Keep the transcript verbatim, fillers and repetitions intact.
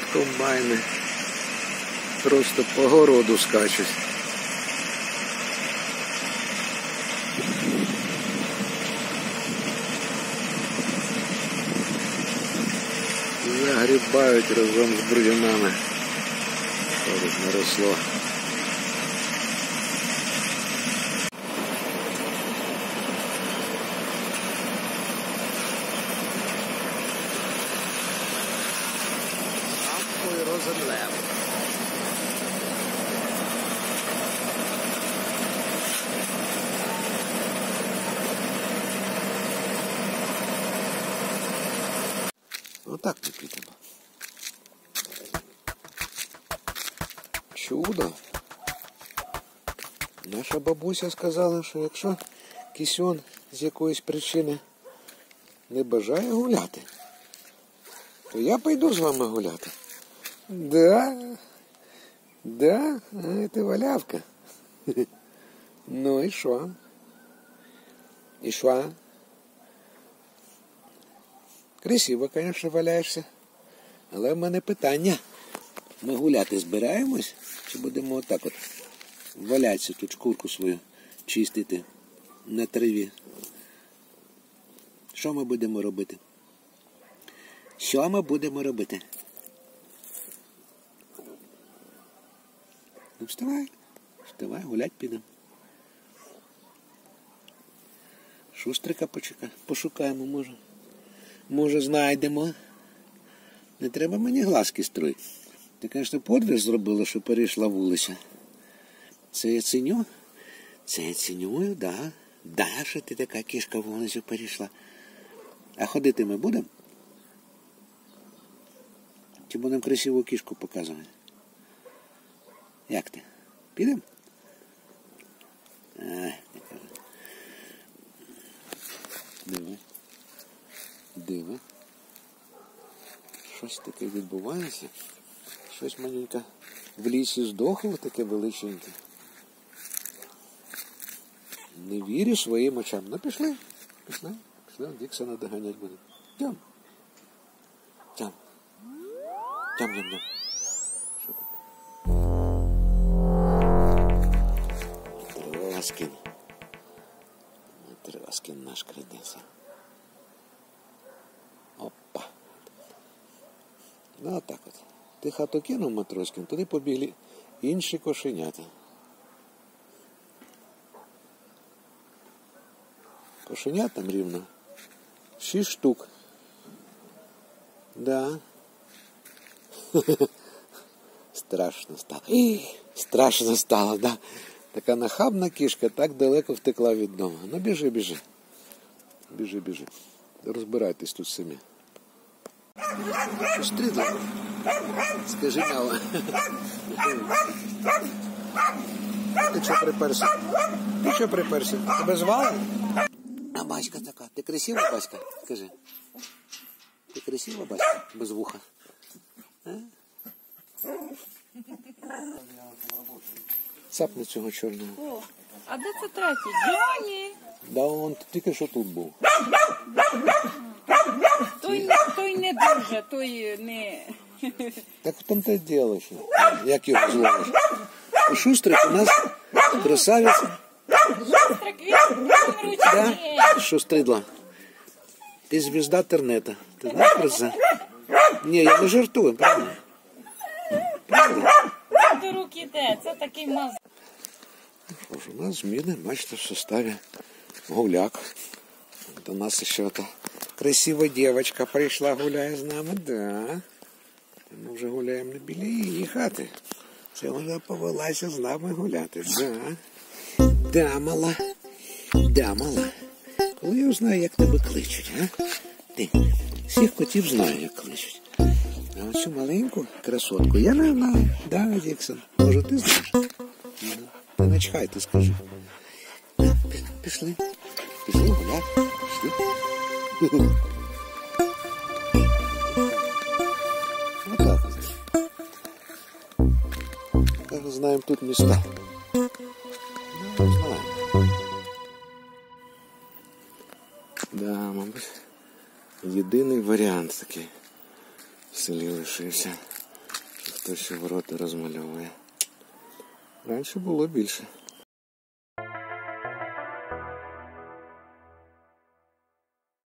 комбайни просто по городу скачуть. Загрібають разом з бур'янами. Що тут наросло. Ой, розелев. Отак ми підемо. Чудо. Наша бабуся сказала, що якщо кисьон з якоїсь причини не бажає гуляти, то я пойду з вами гуляти. Да? Да? А, ти валявка. Ну і що? І що? Красиво, звісно, валяєшся. Але в мене питання. Ми гуляти збираємось? Чи будемо отак от валятися, тут шкурку свою чистити на траві? Що ми будемо робити? Що ми будемо робити? Ну вставай. Вставай, гулять підемо. Шустрика почекай. Пошукаємо, може. Може, знайдемо. Не треба мені глазки строїти. Ти, звісно, подвиг зробила, що перейшла вулиця. Це я ціню? Це я цінюю, да. Да, що ти така кішка вулицю перейшла. А ходити ми будемо? Чи будемо красиву кішку показувати? Як ти? Підемо? А, диви. Диви. Щось таке відбувається. Щось маленьке в лісі здохло, таке величеньке. Не вірю своїм очам. Ну пішли. Пішли. Пішли. Діксона доганять буде. Тям. Тям. Тям-тям-тям. Що таке? Матроскін. Матроскін наш крадеться. Опа. Ну, отак от. Ти хату кинув, Матроскін, туди побігли інші кошенята. Кошенят там рівно шість штук. Да. Страшно стало. Страшно стало, да. Така нахабна кішка так далеко втекла від дому. Ну, біжи, біжи. Біжи, біжи. Розбирайтесь тут самі. Що стрідла? Скажи, мало. Ти що приперся? Ти що приперся? Тебе звали? А батька така. Ти красива, батька? Скажи. Ти красива, батька? Без вуха. А? Цапни цього чорного. О, а де це третій? Джоні! Да, он тільки що тут був. Той, той не дуже, той не... Так в тому-то й діло, що як його зловиш. У Шустрик у нас красавець. Шустрик, він ручки. Да? Шустридла. Ти звізда тернета. Ти знаєш про це? Ні, я не жартую, правда? Правда? До рук іде, це такий маз. Боже, у нас зміни, бачите, в составі гуляк. До нас ще та красива дівчинка прийшла, гуляє з нами, да. Ми вже гуляємо не біля її хати. Це вона повелася з нами гуляти, да. Да, мала. Да, мала. Коли я знаю, як тебе кличуть, а? Ти, всіх котів знаю, як кличуть. А оцю маленьку красотку я не знаю. Да, Діксон, може ти знаєш? Ти не чхай, ти скажи. Пішли. Пішли гуляти. Пішли. Отак. Каже, знаємо тут міста. Ну, знаємо. Да, мабуть, єдиний варіант такий в селі лишився. хтось ворота розмальовує. Раніше було більше.